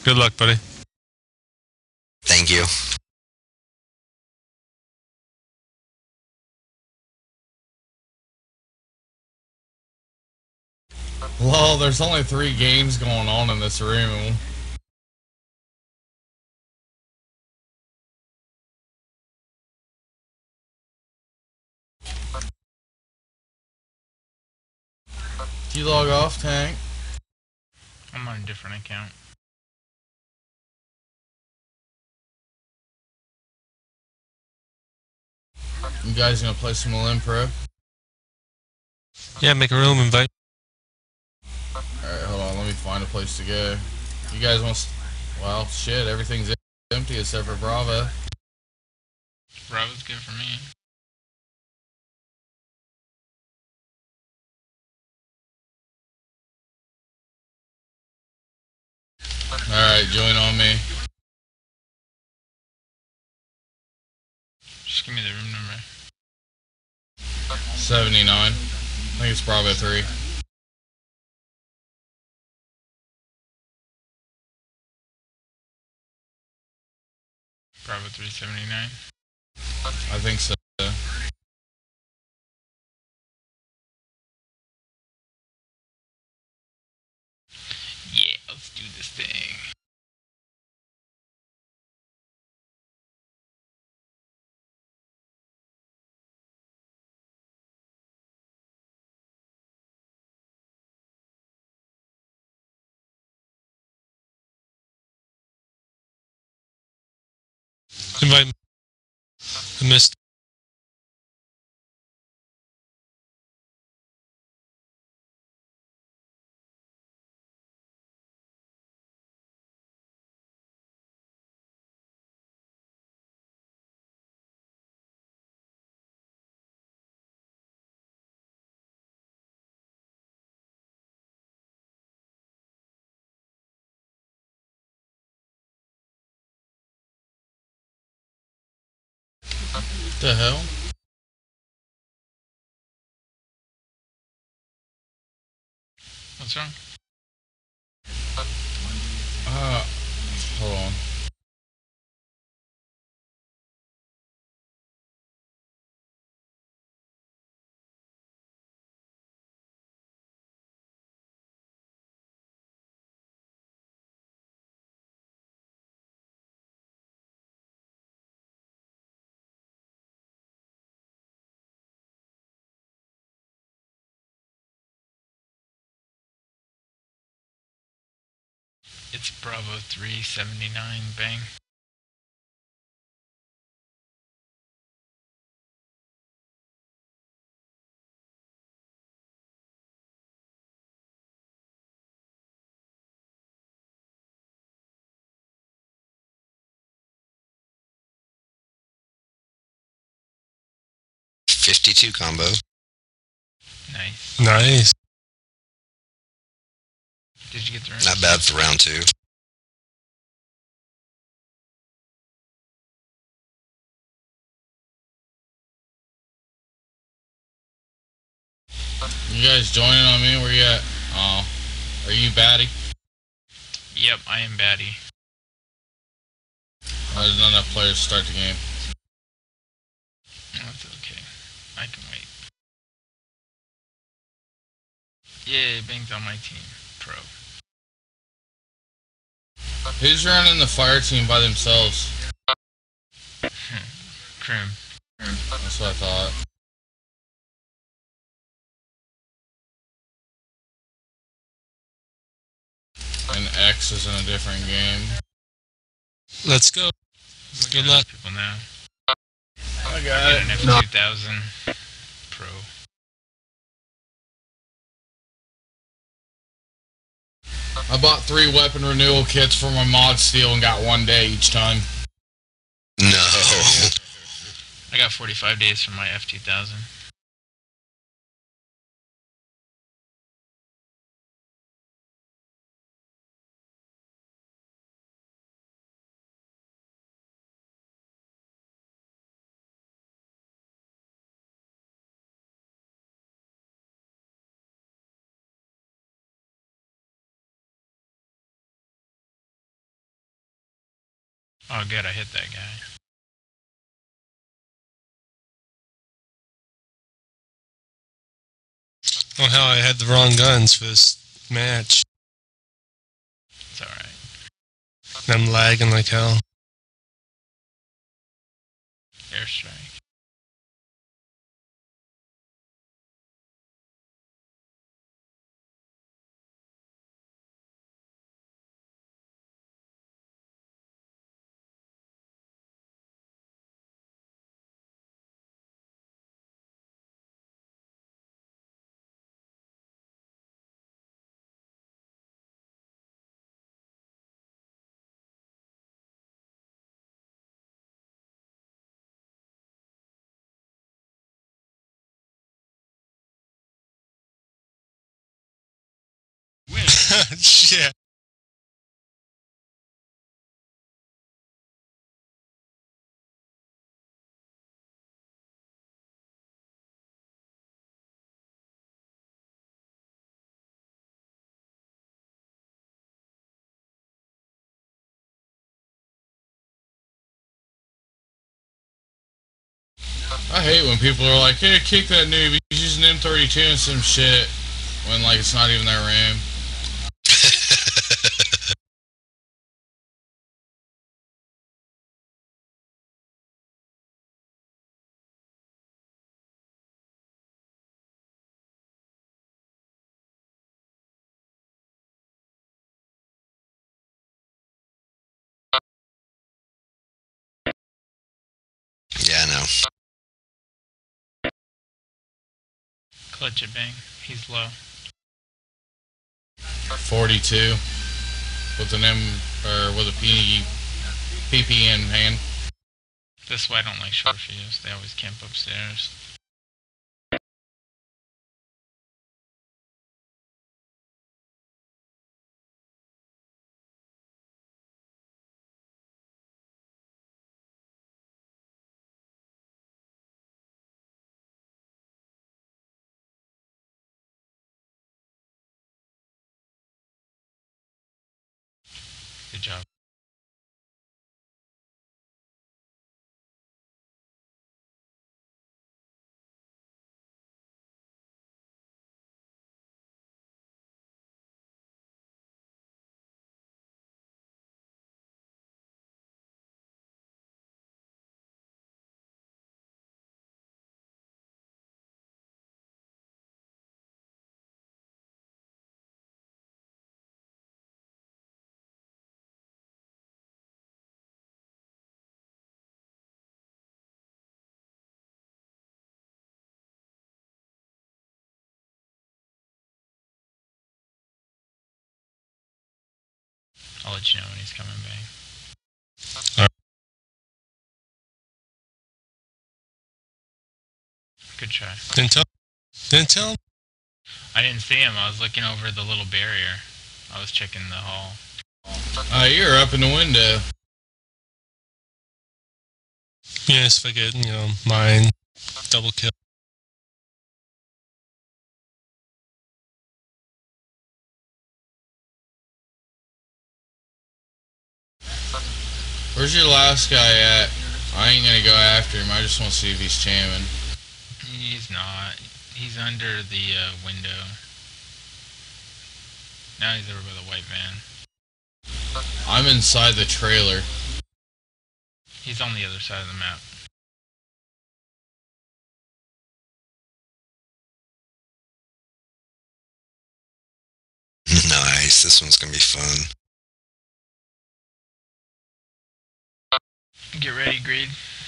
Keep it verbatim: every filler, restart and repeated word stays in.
Good luck, buddy. Thank you. Well, there's only three games going on in this room. Did you log off, Tank? I'm on a different account. You guys gonna play some Olymp Pro? Yeah, make a room invite. Alright, hold on, let me find a place to go. You guys want to... Well, shit, everything's empty except for Bravo. Bravo's good for me. Alright, join on me. Just give me the room number. seventy-nine. I think it's Bravo three. Bravo three seventy-nine. I think so. Yeah, let's do this thing. Invite. I missed. What the hell? What's wrong? Uh, hold on. It's Bravo three seventy-nine, bang. fifty-two combo. Nice. Nice. Did you get the room? Not bad for round two. You guys joining on me? Where you at? Oh. Are you Batty? Yep, I am baddie. Oh, there's not enough players to start the game. That's okay. I can wait. Yeah, Bang's on my team. Pro. Who's running the fire team by themselves? Crim. That's what I thought. And X is in a different game. Let's go. Good luck. People now. I I got got it. an F two thousand Pro. I bought three weapon renewal kits for my mod steel and got one day each time. No. I got forty-five days for my F two thousand. Oh, good, I hit that guy. Oh hell, I had the wrong guns for this match. It's alright. I'm lagging like hell. Airstrike. Shit. I hate when people are like, hey, kick that noob, he's using M thirty-two and some shit, when like it's not even their RAM. Yeah, I know. Clutch it, bang. He's low. forty-two. With an M, or with a P, P P in hand. This way I don't like short fuse. They always camp upstairs. Good job. I'll let you know when he's coming, bang. Alright. Good try. Didn't tell. Didn't tell him. I didn't see him. I was looking over the little barrier. I was checking the hall. Uh, you're up in the window. Yes, if I get, you know, mine. Double kill. Where's your last guy at? I ain't gonna go after him. I just want to see if he's chamming. He's not. He's under the uh, window. Now he's over by the white van. I'm inside the trailer. He's on the other side of the map. Nice. This one's gonna be fun. Get ready, Greed.